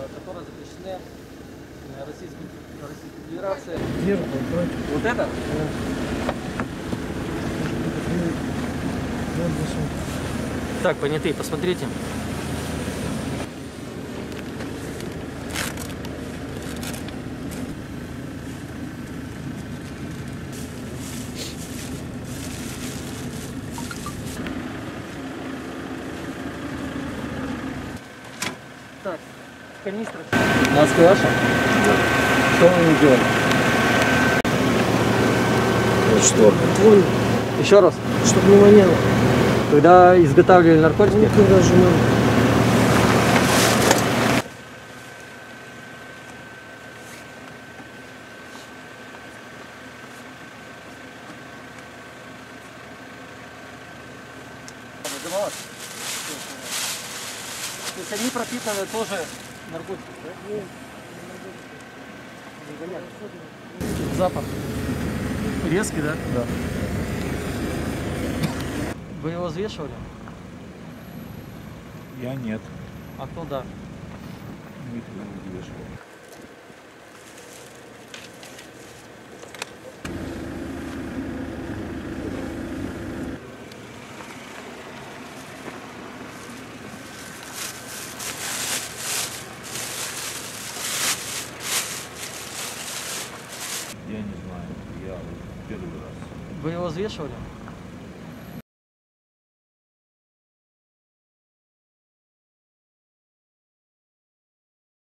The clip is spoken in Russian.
которые запрещены Российской Федерации. Держу, Вот это? Так, понятые, посмотрите. Так, канистра. Маска ваша? Да. Что вы не делали? Что? Понял. Еще раз. Чтобы не воняло. Когда изготавливали наркотики? Никогда же надо. То есть они пропитаны тоже наркотиками, да? Нет. Запах резкий, да? Да. Вы его взвешивали? Я нет. А кто да? Никто не взвешивал. Я не знаю. Я первый раз. Вы его взвешивали?